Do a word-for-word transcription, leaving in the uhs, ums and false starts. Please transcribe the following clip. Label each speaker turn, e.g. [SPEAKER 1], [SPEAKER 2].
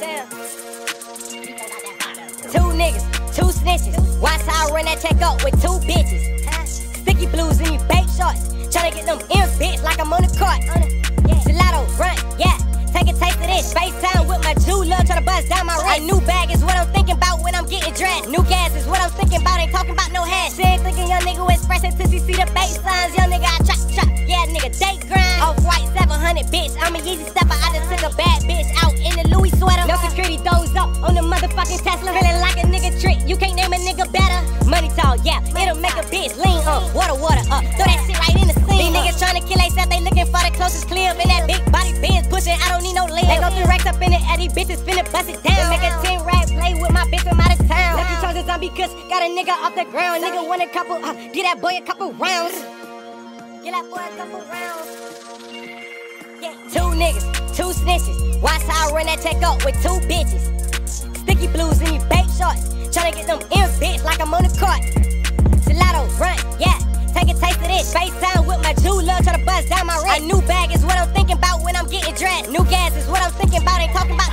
[SPEAKER 1] Damn. Two niggas, two snitches. Watch how I run that check up with two bitches. Sticky blues in these bait shorts. Tryna get them in, bitch, like I'm on the court. Gelato, run, yeah. Take a taste of this. FaceTime with my jeweler, tryna buzz down my wrist. A new bag is what I'm thinking about when I'm getting dressed. New gas is what I'm thinking about, ain't talking about no hash. She ain't thinking young nigga expressing till she see the bait signs. Young nigga, I trap, trap, yeah, nigga, date grind. Off-white seven hundred, bitch, I'm a Yeezy stepper. I just took a bad bitch out in the Louis sweater. No security, throws up on the motherfucking Tesla. Feeling like a nigga trick, you can't name a nigga better. Money talk, yeah, it'll make a bitch lean, uh, water, water, uh, throw that shit right in the scene. These niggas tryna kill theyself, they looking for the closest clip. In that big body Benz pushing, I don't need no lid. They go through racks up in it, Eddie bitches finna bust it down. Make a ten rap play with my bitch from out of town. Left you chosen zombie kush, got a nigga off the ground. Nigga want a couple, uh, get that boy a couple rounds. Get that boy a couple rounds. Yeah. Two niggas, two snitches. Watch how I run that check up with two bitches. Sticky blues in these bait shorts. Tryna get them in, bitch, like I'm on the court. Gelato, run, yeah. Take a taste of this. FaceTime with my jeweler, tryna buzz down my wrist. A new bag is what I'm thinking about when I'm getting dressed. New gas is what I'm thinking about, ain't talking about